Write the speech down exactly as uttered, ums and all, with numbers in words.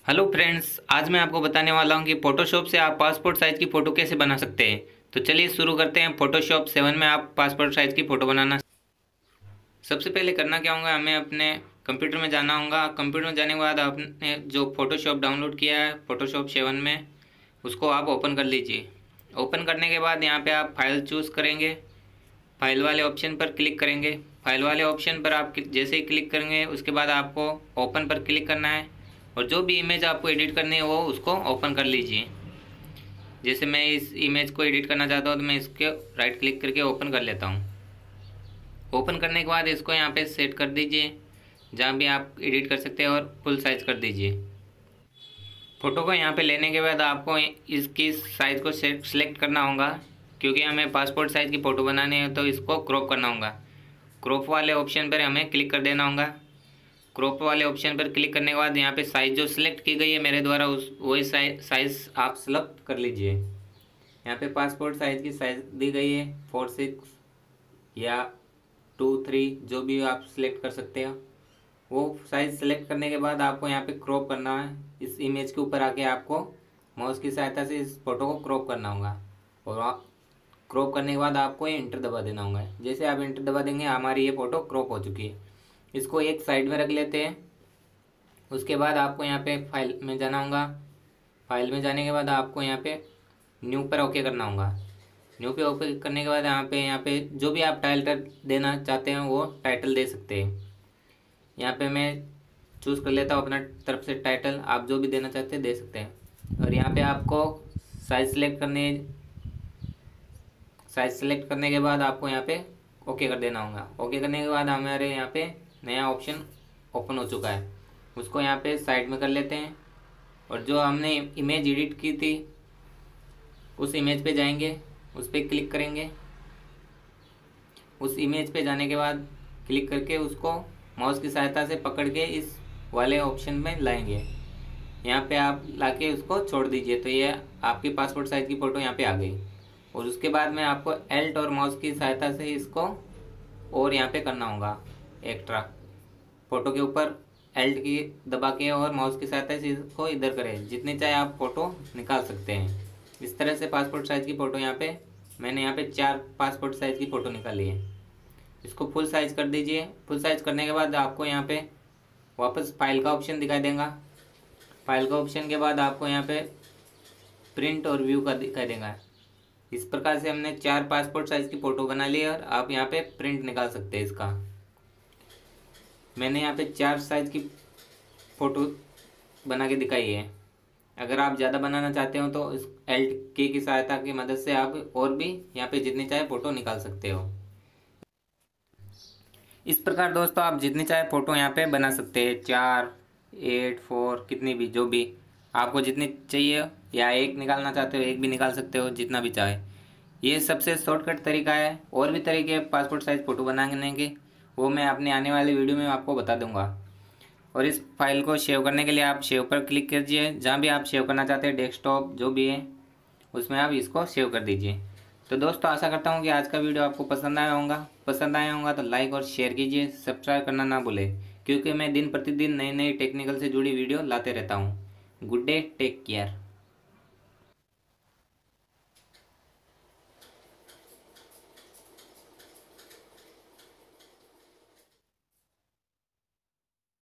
Hello friends, आज मैं आपको बताने वाला हूं कि फोटोशॉप से आप पासपोर्ट साइज़ की फ़ोटो कैसे बना सकते हैं। तो चलिए शुरू करते हैं। फोटोशॉप सेवन में आप पासपोर्ट साइज़ की फ़ोटो बनाना सबसे पहले करना क्या होगा, हमें अपने कंप्यूटर में जाना होगा। कंप्यूटर में जाने के बाद आपने जो फोटोशॉप डाउनलोड किया है फोटोशॉप सेवन में, उसको आप ओपन कर लीजिए। ओपन करने के बाद यहाँ पर आप फाइल चूज़ करेंगे, फाइल वाले ऑप्शन पर क्लिक करेंगे। फाइल वाले ऑप्शन पर आप जैसे ही क्लिक करेंगे उसके बाद आपको ओपन पर क्लिक करना है और जो भी इमेज आपको एडिट करनी है वो उसको ओपन कर लीजिए। जैसे मैं इस इमेज को एडिट करना चाहता हूँ तो मैं इसके राइट क्लिक करके ओपन कर लेता हूँ। ओपन करने के बाद इसको यहाँ पे सेट कर दीजिए जहाँ भी आप एडिट कर सकते हैं और फुल साइज़ कर दीजिए। फ़ोटो को यहाँ पे लेने के बाद आपको इसकी साइज़ को सेलेक्ट करना होगा, क्योंकि हमें पासपोर्ट साइज़ की फ़ोटो बनानी है तो इसको क्रॉप करना होगा। क्रॉप वाले ऑप्शन पर हमें क्लिक कर देना होगा। क्रॉप वाले ऑप्शन पर क्लिक करने के बाद यहाँ पे साइज़ जो सिलेक्ट की गई है मेरे द्वारा उस वही साइज़ आप सेलेक्ट कर लीजिए। यहाँ पे पासपोर्ट साइज़ की साइज़ दी गई है फोर सिक्स या टू थ्री, जो भी आप सिलेक्ट कर सकते हो। वो साइज़ सेलेक्ट करने के बाद आपको यहाँ पे क्रॉप करना है। इस इमेज के ऊपर आके आपको माउस की सहायता से इस फोटो को क्रॉप करना होगा और आप क्रॉप करने के बाद आपको ये इंटर दबा देना होगा। जैसे आप इंटर दबा देंगे हमारी ये फ़ोटो क्रॉप हो चुकी है। इसको एक साइड में रख लेते हैं। उसके बाद आपको यहाँ पे फाइल में जाना होगा। फाइल में जाने के बाद आपको यहाँ पे न्यू पर ओके करना होगा। न्यू पे ओके करने के बाद यहाँ पे यहाँ पे जो भी आप टाइटल देना चाहते हैं वो टाइटल दे सकते हैं। यहाँ पे मैं चूज़ कर लेता हूँ अपना तरफ से टाइटल, आप जो भी देना चाहते हैं दे सकते हैं। और यहाँ पे आपको साइज सेलेक्ट करने साइज सेलेक्ट करने के बाद आपको यहाँ पे ओके कर देना होगा। ओके करने के बाद हमारे यहाँ पे नया ऑप्शन ओपन हो चुका है, उसको यहाँ पे साइड में कर लेते हैं। और जो हमने इमेज एडिट की थी उस इमेज पे जाएंगे, उस पर क्लिक करेंगे। उस इमेज पे जाने के बाद क्लिक करके उसको माउस की सहायता से पकड़ के इस वाले ऑप्शन में लाएंगे। यहाँ पे आप लाके उसको छोड़ दीजिए तो ये आपकी पासपोर्ट साइज़ की फ़ोटो यहाँ पे आ गई। और उसके बाद में आपको एल्ट और माउस की सहायता से इसको और यहाँ पे करना होगा एक्स्ट्रा। फ़ोटो के ऊपर एल्ट की दबा के और माउस की सहायता से इसको इधर करें, जितनी चाहे आप फ़ोटो निकाल सकते हैं। इस तरह से पासपोर्ट साइज़ की फ़ोटो यहाँ पे मैंने यहाँ पे चार पासपोर्ट साइज़ की फ़ोटो निकाली है। इसको फुल साइज़ कर दीजिए। फुल साइज़ करने के बाद आपको यहाँ पे वापस फाइल का ऑप्शन दिखाई देगा। फाइल का ऑप्शन के बाद आपको यहाँ पे प्रिंट और व्यू का दिखाई देगा। इस प्रकार से हमने चार पासपोर्ट साइज़ की फ़ोटो बना ली है और आप यहाँ पे प्रिंट निकाल सकते हैं इसका। मैंने यहाँ पे चार साइज़ की फ़ोटो बना के दिखाई है। अगर आप ज़्यादा बनाना चाहते हो तो इस एल्ट की की सहायता की मदद से आप और भी यहाँ पे जितनी चाहे फ़ोटो निकाल सकते हो। इस प्रकार दोस्तों आप जितनी चाहे फ़ोटो यहाँ पे बना सकते हैं, चार एट फोर कितनी भी, जो भी आपको जितनी चाहिए, या एक निकालना चाहते हो एक भी निकाल सकते हो, जितना भी चाहे। ये सबसे शॉर्टकट तरीका है। और भी तरीके पासपोर्ट साइज़ फ़ोटो बनाने के वो मैं अपने आने वाले वीडियो में आपको बता दूंगा। और इस फाइल को सेव करने के लिए आप सेव पर क्लिक कीजिए। जहाँ भी आप सेव करना चाहते हैं, डेस्कटॉप जो भी है उसमें आप इसको सेव कर दीजिए। तो दोस्तों आशा करता हूँ कि आज का वीडियो आपको पसंद आया होगा। पसंद आया होगा तो लाइक और शेयर कीजिए, सब्सक्राइब करना ना भूलें, क्योंकि मैं दिन प्रतिदिन नई नई टेक्निकल से जुड़ी वीडियो लाते रहता हूँ। Good day, take care.